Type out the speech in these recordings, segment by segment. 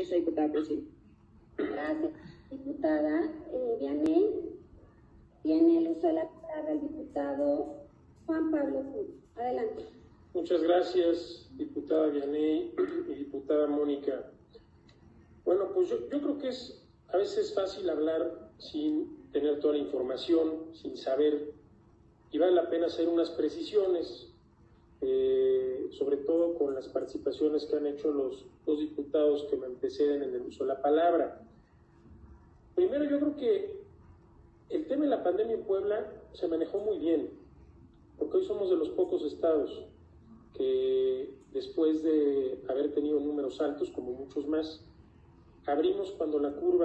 permiso, diputada, prosigue. Gracias, diputada. Vianey, tiene el uso de la palabra el diputado Juan Pablo Cruz. Adelante. Muchas gracias, diputada Vianey y diputada Mónica. Bueno, pues yo creo que es a veces fácil hablar sin tener toda la información, sin saber, y vale la pena hacer unas precisiones, sobre todo con las participaciones que han hecho los dos diputados que me anteceden en el uso de la palabra. Primero, yo creo que el tema de la pandemia en Puebla se manejó muy bien, porque hoy somos de los pocos estados que, después de haber tenido números altos, como muchos más, abrimos cuando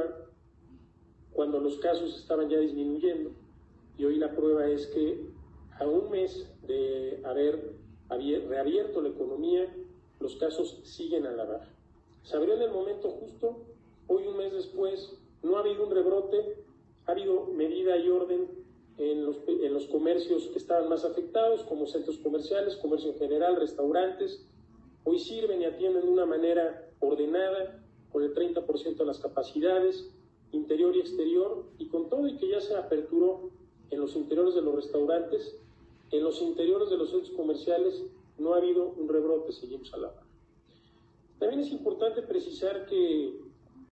los casos estaban ya disminuyendo, y hoy la prueba es que a un mes de haber reabierto la economía, los casos siguen a la baja. Se abrió en el momento justo, hoy un mes después no ha habido un rebrote, ha habido medida y orden en los comercios que estaban más afectados, como centros comerciales, comercio en general, restaurantes. Hoy sirven y atienden de una manera ordenada, con el 30% de las capacidades, interior y exterior, y con todo y que ya se aperturó en los interiores de los restaurantes, en los interiores de los centros comerciales no ha habido un rebrote, seguimos a la baja. También es importante precisar que